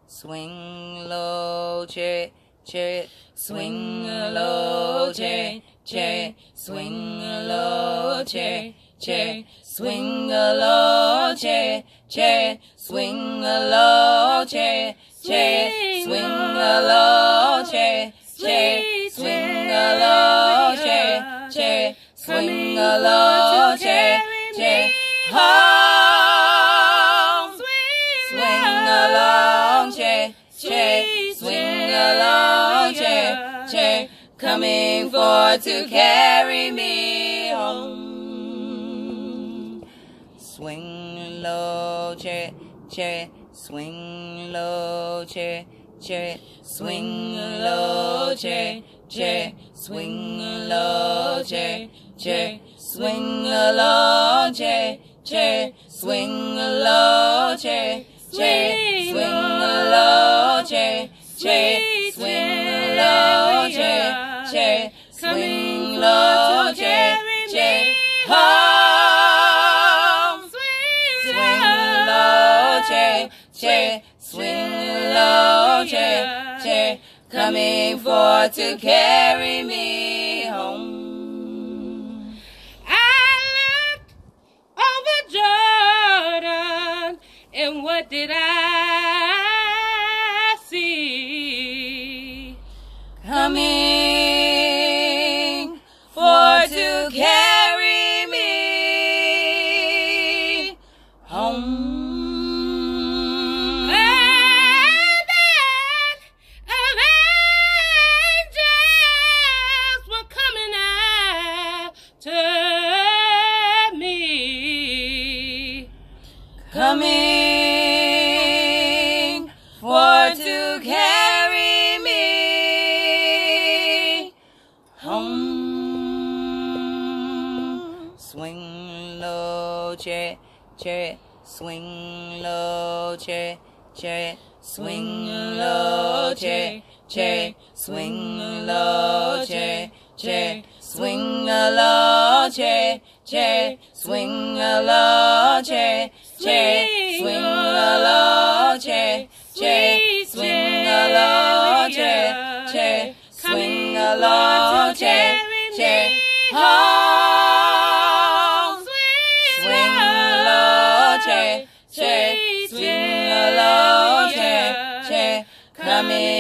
swing low, cherry, cherry, swing low, cherry, cherry, swing low, cherry, cherry, swing low, cherry, cherry, swing low, cherry, cherry, swing low, cherry, cherry, swing low, cherry, cherry, swing low, cherry, cherry, home, swing along, cherry, cherry, swing along, cherry, cherry, coming forth to carry me home. Swing low, cherry, cherry, swing low, cherry, cherry, swing low, cherry, cherry, swing low, cherry, cherry, swing low, cherry, cherry, swing low, cherry, cherry, swing low, cherry, cherry, swing low, cherry, cherry, swing low, cherry, cherry, home, swing low, cherry, cherry, swing low, cherry, cherry, coming forth to carry me home. And what did I see? Coming for to carry me home. And then angels were coming after me. Coming for to carry me home. Swing low, cherry, cherry, swing low, cherry, cherry, swing low, cherry, cherry, swing low, cherry, cherry, swing low, cherry, cherry, swing low, cherry, cherry, swing low, cherry, cherry, swing low, cherry, cherry, swing low, cherry, cherry, home, swing low, cherry, cherry, swing low, cherry, cherry, coming